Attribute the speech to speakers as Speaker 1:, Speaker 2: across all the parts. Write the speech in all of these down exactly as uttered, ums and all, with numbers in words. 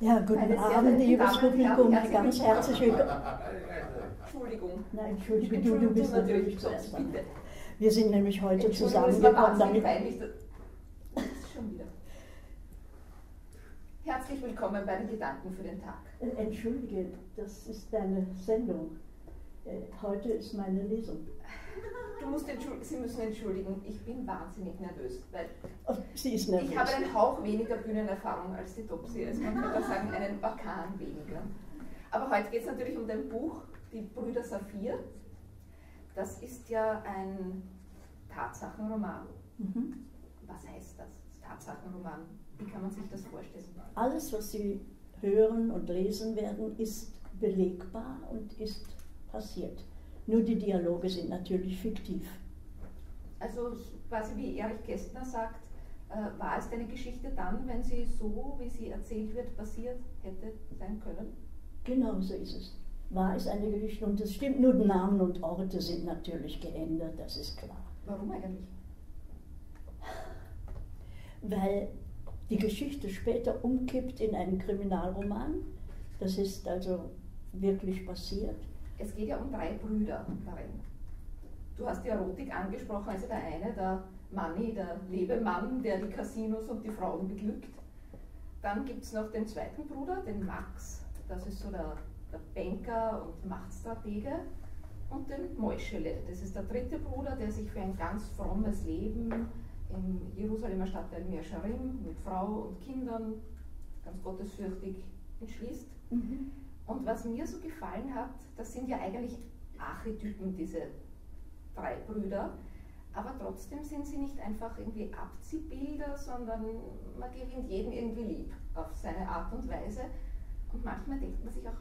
Speaker 1: Ja, guten Abend, liebes Publikum, ganz herzlich willkommen.
Speaker 2: Entschuldigung.
Speaker 1: Nein, entschuldige, du, du bist natürlich zuerst dran.
Speaker 2: Bitte.
Speaker 1: Wir sind nämlich heute
Speaker 2: Es war
Speaker 1: zusammengekommen,
Speaker 2: wahnsinnig
Speaker 1: damit...
Speaker 2: peinlich. Das ist schon wieder. Herzlich willkommen bei den Gedanken für den Tag.
Speaker 1: Äh, Entschuldige, das ist deine Sendung. Äh, Heute ist meine Lesung.
Speaker 2: Du musst Sie müssen entschuldigen, ich bin wahnsinnig nervös, weil
Speaker 1: Oh, sie ist nervös.
Speaker 2: ich habe einen Hauch weniger Bühnenerfahrung als die Topsy, also man könnte sagen, einen Orkan weniger. Aber heute geht es natürlich um dein Buch, Die Brüder Saphir. Das ist ja ein Tatsachenroman.
Speaker 1: Mhm.
Speaker 2: Was heißt das? Tatsachenroman. Wie kann man sich das vorstellen?
Speaker 1: Alles, was Sie hören und lesen werden, ist belegbar und ist passiert. Nur die Dialoge sind natürlich fiktiv.
Speaker 2: Also quasi wie Erich Kästner sagt, äh, war es deine Geschichte dann, wenn sie so, wie sie erzählt wird, passiert hätte sein können?
Speaker 1: Genau so ist es. War es eine Geschichte und es stimmt, nur Namen und Orte sind natürlich geändert, das ist klar.
Speaker 2: Warum eigentlich?
Speaker 1: Weil die Geschichte später umkippt in einen Kriminalroman. Das ist also wirklich passiert.
Speaker 2: Es geht ja um drei Brüder darin. Du hast die Erotik angesprochen, also der eine, der Manni, der Lebemann, der die Casinos und die Frauen beglückt. Dann gibt es noch den zweiten Bruder, den Max, das ist so der, der Banker und Machtstratege. Und den Moischele, das ist der dritte Bruder, der sich für ein ganz frommes Leben im Jerusalemer Stadtteil Meerscharim mit Frau und Kindern ganz gottesfürchtig entschließt.
Speaker 1: Mhm.
Speaker 2: Und was mir so gefallen hat, das sind ja eigentlich Archetypen, diese drei Brüder, aber trotzdem sind sie nicht einfach irgendwie Abziehbilder, sondern man gewinnt jeden irgendwie lieb auf seine Art und Weise. Und manchmal denkt man sich auch,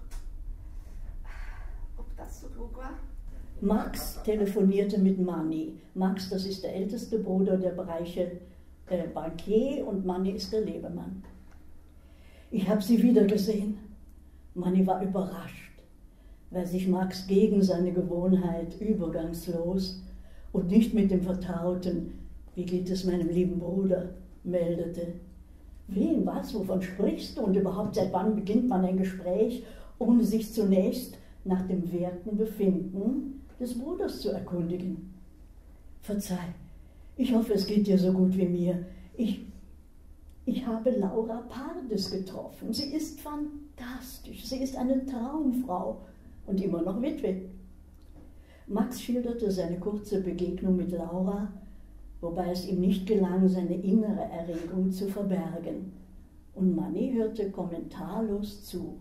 Speaker 2: ob das so klug war.
Speaker 1: Max telefonierte mit Manni. Max, das ist der älteste Bruder der Bereiche äh, Bankier und Manni ist der Lebemann. Ich habe sie wiedergesehen. Manni war überrascht, weil sich Max gegen seine Gewohnheit übergangslos und nicht mit dem vertrauten "Wie geht es meinem lieben Bruder?" meldete. Wen, was, wovon sprichst du und überhaupt seit wann beginnt man ein Gespräch, ohne sich zunächst nach dem werten Befinden des Bruders zu erkundigen? Verzeih, ich hoffe, es geht dir so gut wie mir. Ich, ich habe Laura Pardes getroffen. Sie ist fantastisch, sie ist eine Traumfrau und immer noch Witwe. Max schilderte seine kurze Begegnung mit Laura, wobei es ihm nicht gelang, seine innere Erregung zu verbergen. Und Manni hörte kommentarlos zu.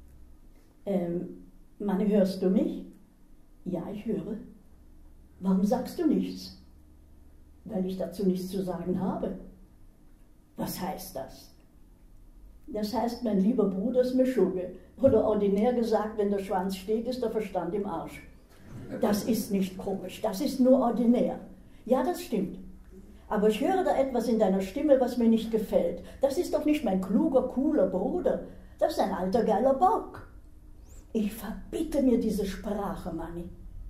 Speaker 1: Ähm, Manni, hörst du mich? Ja, ich höre. Warum sagst du nichts? Weil ich dazu nichts zu sagen habe. Was heißt das? Das heißt, mein lieber Bruder ist Meschuge. Oder ordinär gesagt, wenn der Schwanz steht, ist der Verstand im Arsch. Das ist nicht komisch, das ist nur ordinär. Ja, das stimmt. Aber ich höre da etwas in deiner Stimme, was mir nicht gefällt. Das ist doch nicht mein kluger, cooler Bruder. Das ist ein alter, geiler Bock. Ich verbitte mir diese Sprache, Manni.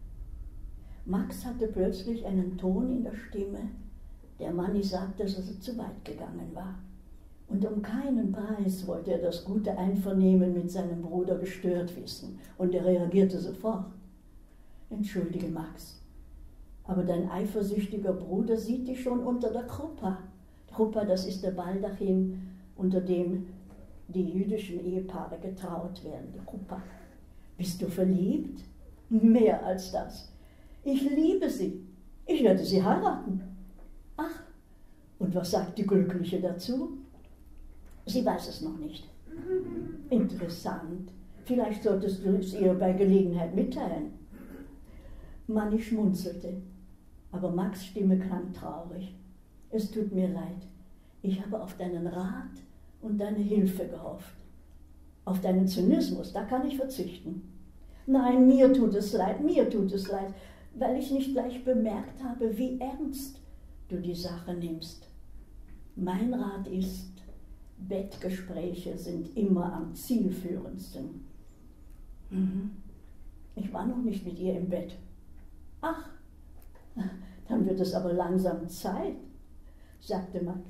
Speaker 1: Max hatte plötzlich einen Ton in der Stimme, der Manni sagte, dass er zu weit gegangen war. Und um keinen Preis wollte er das gute Einvernehmen mit seinem Bruder gestört wissen. Und er reagierte sofort. Entschuldige, Max, aber dein eifersüchtiger Bruder sieht dich schon unter der Chuppa. Chuppa, das ist der Baldachin, unter dem die jüdischen Ehepaare getraut werden, die Chuppa. Bist du verliebt? Mehr als das. Ich liebe sie. Ich werde sie heiraten. Ach, und was sagt die Glückliche dazu? Sie weiß es noch nicht. Interessant. Vielleicht solltest du es ihr bei Gelegenheit mitteilen. Manni schmunzelte, aber Max' Stimme klang traurig. Es tut mir leid. Ich habe auf deinen Rat und deine Hilfe gehofft. Auf deinen Zynismus, da kann ich verzichten. Nein, mir tut es leid, mir tut es leid, weil ich nicht gleich bemerkt habe, wie ernst du die Sache nimmst. Mein Rat ist, Bettgespräche sind immer am zielführendsten. Mhm. Ich war noch nicht mit ihr im Bett. Ach, dann wird es aber langsam Zeit, sagte Max.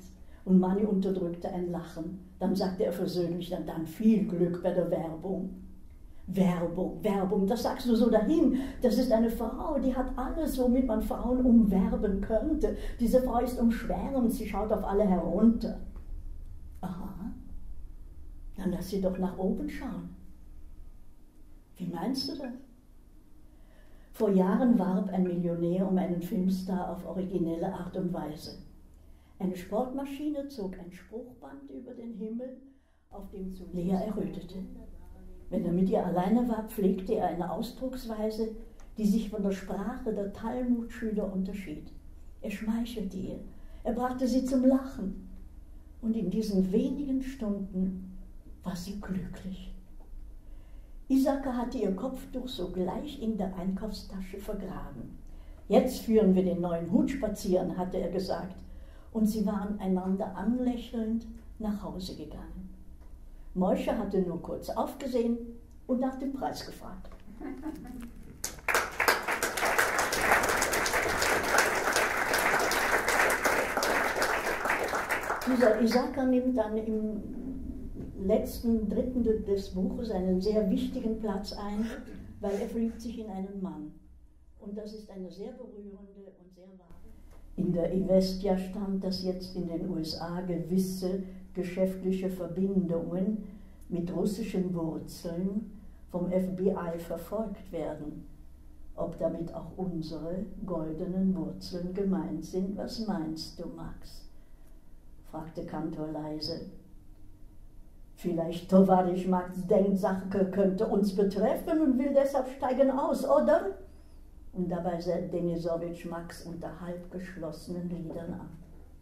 Speaker 1: Und Manni unterdrückte ein Lachen. Dann sagte er versöhnlich, dann, dann viel Glück bei der Werbung. Werbung, Werbung, das sagst du so dahin. Das ist eine Frau, die hat alles, womit man Frauen umwerben könnte. Diese Frau ist umschwärmend, sie schaut auf alle herunter. Aha, dann lass sie doch nach oben schauen. Wie meinst du das? Vor Jahren warb ein Millionär um einen Filmstar auf originelle Art und Weise. Eine Sportmaschine zog ein Spruchband über den Himmel, auf dem zu Lea errötete. Wenn er mit ihr alleine war, pflegte er eine Ausdrucksweise, die sich von der Sprache der Talmudschüler unterschied. Er schmeichelte ihr, er brachte sie zum Lachen. Und in diesen wenigen Stunden war sie glücklich. Isaka hatte ihr Kopftuch sogleich in der Einkaufstasche vergraben. Jetzt führen wir den neuen Hut spazieren, hatte er gesagt. Und sie waren einander anlächelnd nach Hause gegangen. Moshe hatte nur kurz aufgesehen und nach dem Preis gefragt. Dieser Isaka nimmt dann im letzten Drittel des Buches einen sehr wichtigen Platz ein, weil er verliebt sich in einen Mann. Und das ist eine sehr berührende und sehr wahre. In der Ivestia stand, dass jetzt in den U S A gewisse geschäftliche Verbindungen mit russischen Wurzeln vom F B I verfolgt werden. Ob damit auch unsere goldenen Wurzeln gemeint sind, was meinst du, Max? Fragte Kantor leise. Vielleicht Tovarisch Max denkt, Sache könnte uns betreffen und will deshalb steigen aus, oder? Und dabei sah Denisowitsch Max unter halb geschlossenen Lidern an.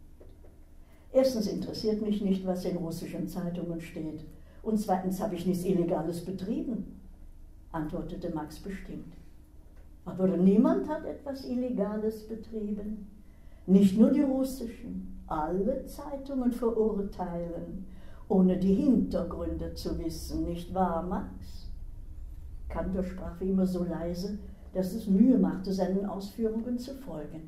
Speaker 1: Erstens interessiert mich nicht, was in russischen Zeitungen steht. Und zweitens habe ich nichts Illegales betrieben, antwortete Max bestimmt. Aber niemand hat etwas Illegales betrieben. Nicht nur die russischen, alle Zeitungen verurteilen, ohne die Hintergründe zu wissen, nicht wahr, Max? Kantor sprach wie immer so leise, dass es Mühe machte, seinen Ausführungen zu folgen.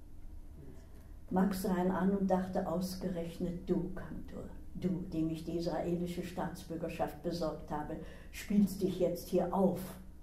Speaker 1: Max sah ihn an und dachte ausgerechnet, du, Kantor, du, dem ich die israelische Staatsbürgerschaft besorgt habe, spielst dich jetzt hier auf.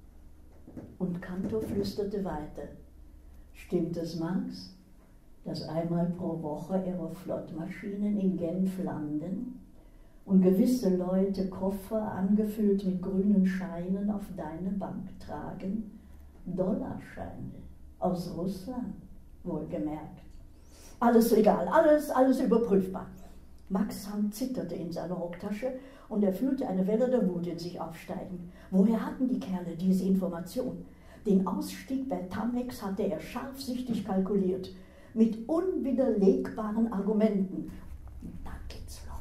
Speaker 1: Und Kantor flüsterte weiter. Stimmt es, Max, dass einmal pro Woche Aeroflot-Maschinen in Genf landen und gewisse Leute Koffer angefüllt mit grünen Scheinen auf deine Bank tragen? Dollarscheine aus Russland, wohlgemerkt. Alles legal, alles, alles überprüfbar. Max' Hand zitterte in seiner Rocktasche und er fühlte eine Welle der Wut in sich aufsteigen. Woher hatten die Kerle diese Information? Den Ausstieg bei Tamex hatte er scharfsichtig kalkuliert, mit unwiderlegbaren Argumenten. Und dann geht's los.